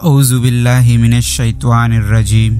अऊज़ु बिल्लाहि मिनश्शैत्वानिर्रजीम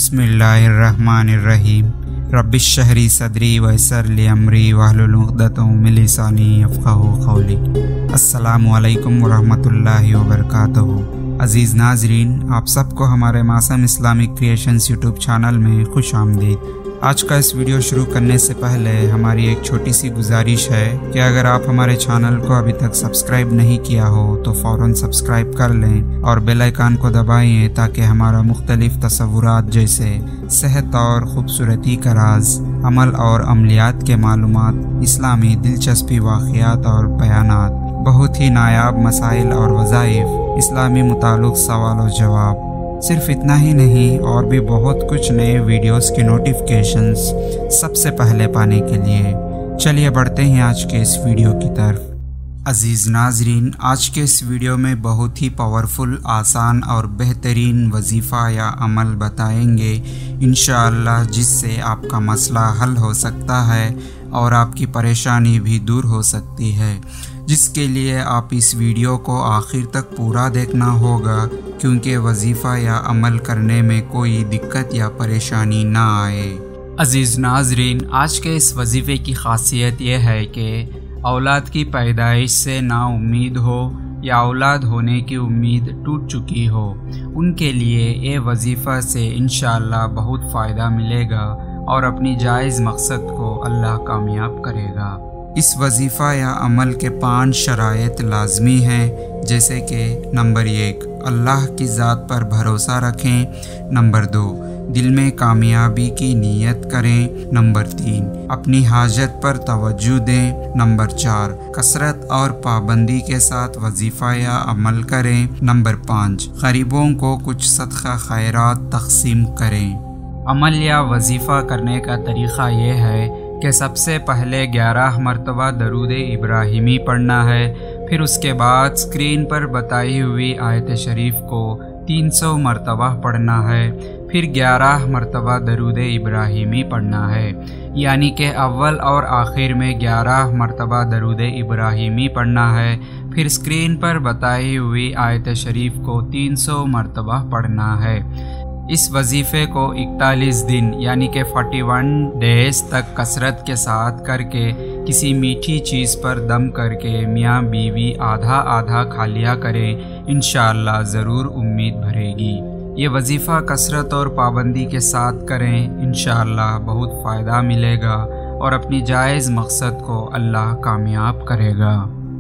बिस्मिल्लाहिर्रहमानिर्रहीम रब्बिश्शहरी सदरी वयस्सिर ली अमरी वहलुल उक़दतम मिन लिसानी यफ़क़हू क़ौली। अस्सलामु अलैकुम वरहमतुल्लाहि वबरकातुहू। अज़ीज़ नाज़रीन, आप सबको हमारे मासूम इस्लामिक क्रिएशंस यूट्यूब चैनल में खुश आमदीद। आज का इस वीडियो शुरू करने से पहले हमारी एक छोटी सी गुजारिश है कि अगर आप हमारे चैनल को अभी तक सब्सक्राइब नहीं किया हो तो फ़ौरन सब्सक्राइब कर लें और बेल आइकन को दबाएं ताकि हमारा मुख्तलिफ तसव्वुरात जैसे सेहत और ख़ूबसूरती का राज, अमल और अमलियात के मालूमात, इस्लामी दिलचस्पी वाक़ियात और बयानात, बहुत ही नायाब मसाइल और वज़ाइफ, इस्लामी मुताल्लिक़ सवाल और जवाब, सिर्फ इतना ही नहीं और भी बहुत कुछ नए वीडियोस के नोटिफिकेशंस सबसे पहले पाने के लिए चलिए बढ़ते हैं आज के इस वीडियो की तरफ। अज़ीज़ नाज़रीन, आज के इस वीडियो में बहुत ही पावरफुल, आसान और बेहतरीन वजीफ़ा या अमल बताएंगे इंशाअल्लाह, जिससे आपका मसला हल हो सकता है और आपकी परेशानी भी दूर हो सकती है, जिसके लिए आप इस वीडियो को आखिर तक पूरा देखना होगा क्योंकि वजीफ़ा या अमल करने में कोई दिक्कत या परेशानी ना आए। अज़ीज़ नाज़रीन, आज के इस वजीफ़े की ख़ासियत यह है कि औलाद की पैदाइश से ना उम्मीद हो या औलाद होने की उम्मीद टूट चुकी हो, उनके लिए ये वजीफ़ा से इंशाअल्लाह बहुत फ़ायदा मिलेगा और अपनी जायज़ मकसद को अल्लाह कामयाब करेगा। इस वजीफ़ा या अमल के 5 शराइत लाजमी हैं, जैसे कि नंबर 1, अल्लाह की ज़ात पर भरोसा रखें। नंबर 2, दिल में कामयाबी की नीयत करें। नंबर 3, अपनी हाजत पर तवज्जो दें। नंबर 4, कसरत और पाबंदी के साथ वजीफ़ा या अमल करें। नंबर 5, गरीबों को कुछ सदका खैरात तक़सीम करें। अमल या वजीफ़ा करने का तरीक़ा ये है कि सबसे पहले 11 मरतबा दरूद इब्राहिमी पढ़ना है, फिर उसके बाद स्क्रीन पर बताई हुई आयत शरीफ को 300 मरतबा पढ़ना है, फिर 11 मरतबा दरूद इब्राहिमी पढ़ना है, यानी कि अव्वल और आखिर में 11 मरतबा दरूद इब्राहिमी पढ़ना है, फिर स्क्रीन पर बताई हुई आयत शरीफ को 300 मरतबा पढ़ना है। इस वजीफ़े को 41 दिन यानी कि 41 डेज़ तक कसरत के साथ करके किसी मीठी चीज़ पर दम करके मियाँ बीवी आधा आधा खा लिया करें, इंशाअल्लाह ज़रूर उम्मीद भरेगी। ये वजीफ़ा कसरत और पाबंदी के साथ करें, इंशाअल्लाह बहुत फ़ायदा मिलेगा और अपनी जायज़ मकसद को अल्लाह कामयाब करेगा।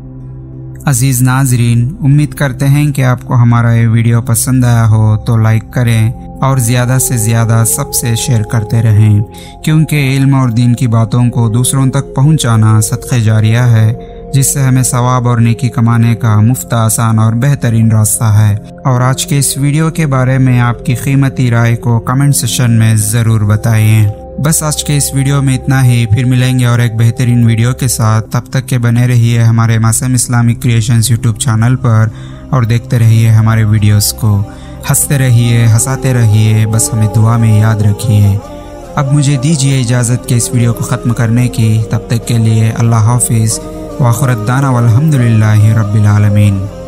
अज़ीज़ नाज़रीन, उम्मीद करते हैं कि आपको हमारा ये वीडियो पसंद आया हो तो लाइक करें और ज़्यादा से ज़्यादा सबसे शेयर करते रहें, क्योंकि इल्म और दीन की बातों को दूसरों तक पहुंचाना सदक़े जारिया है, जिससे हमें सवाब और नेकी कमाने का मुफ्त, आसान और बेहतरीन रास्ता है। और आज के इस वीडियो के बारे में आपकी कीमती राय को कमेंट सेशन में ज़रूर बताइए। बस आज के इस वीडियो में इतना ही, फिर मिलेंगे और एक बेहतरीन वीडियो के साथ। तब तक के बने रहिए हमारे मासूम इस्लामिक क्रिएशंस यूट्यूब चैनल पर और देखते रहिए हमारे वीडियोस को। हंसते रहिए, हंसाते रहिए, बस हमें दुआ में याद रखिए। अब मुझे दीजिए इजाज़त के इस वीडियो को ख़त्म करने की। तब तक के लिए अल्लाह हाफिज़ व आखिर दाना वल्हम्दुलिल्लाहि रब्बिल आलमीन।